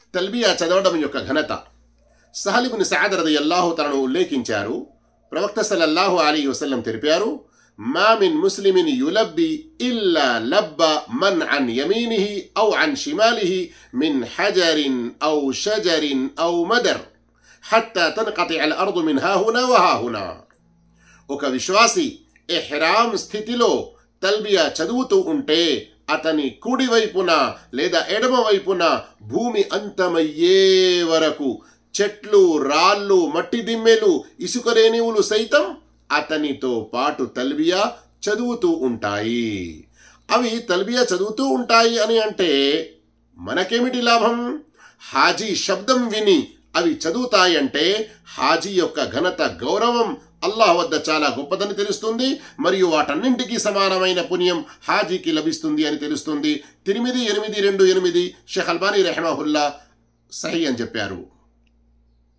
తల్బియా చదవడం యొక్క ఘనత సహల్ ఇబ్న్ సఅద్ రదియల్లాహు తఆలా ఉల్లేఖించారు. ప్రవక్త సల్లల్లాహు అలైహి వసల్లం తెలిపారు, మా మిన్ ముస్లిమిన్ యులబ్బి ఇల్లా లబ్బ మన్ అన్ యమీనిహి ఔ అన్ షిమాలిహి మిన్ హజరిన్ ఔ షజరిన్ ఔ మదర్ హత్తా తన్కతిఅ అల్ అర్దు మిన్ హాహునా వహాహునా. ఒక విశ్వాసి ఇహ్రామ్ స్థితిలో తల్బియా చదువుతూ ఉంటే అతని కుడి వైపున లేదా ఎడమ వైపున భూమి అంతమయ్యే వరకు చెట్లు, రాళ్ళు, మట్టి దిమ్మెలు, ఇసుక రేణువులు సైతం అతనితో పాటు తల్బియా చదువుతూ ఉంటాయి. అవి తల్బియా చదువుతూ ఉంటాయి అని అంటే మనకేమిటి లాభం? హాజీ శబ్దం విని అవి చదువుతాయంటే హాజీ యొక్క ఘనత, గౌరవం అల్లాహ్ వద్ద చాలా గొప్పదని తెలుస్తుంది. మరియు వాటన్నింటికీ సమానమైన పుణ్యం హాజీకి లభిస్తుంది అని తెలుస్తుంది. 3828 షేఖ్ అల్బానీ రహిమహుల్లా సహీ అని చెప్పారు.